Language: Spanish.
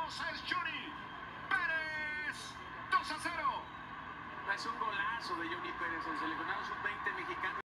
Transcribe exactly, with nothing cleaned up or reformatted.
Mendoza es Johnny Pérez. dos a cero. Es un golazo de Johnny Pérez, el seleccionado sub veinte mexicano.